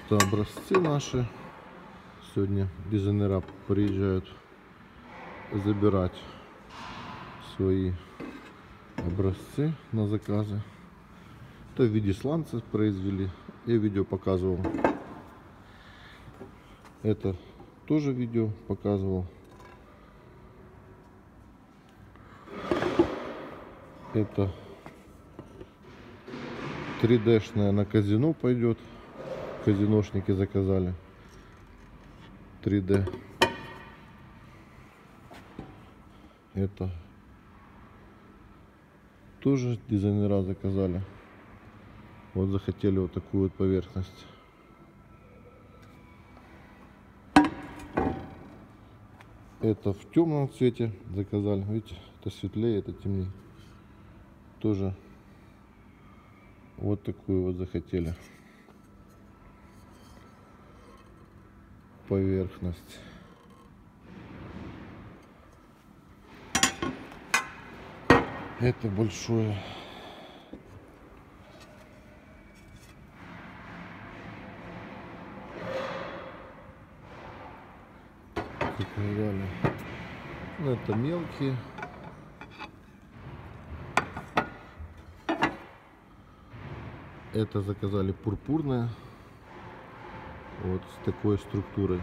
Это образцы наши. Сегодня дизайнера приезжают забирать свои образцы на заказы. Это в виде сланца произвели. Я видео показывал. Это тоже видео показывал. Это 3D-шная на казино пойдет. Казиношники заказали 3D. Это тоже дизайнера заказали. Вот захотели вот такую вот поверхность. Это в темном цвете заказали. Видите, это светлее, это темнее. Тоже вот такую вот захотели поверхность. Это большое. Заказали. Ну, это мелкие. Это заказали пурпурное. Вот с такой структурой.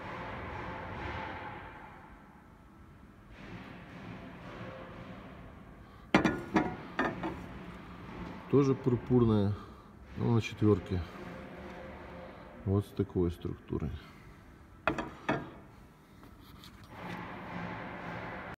Тоже пурпурная, но на четверке. Вот с такой структурой.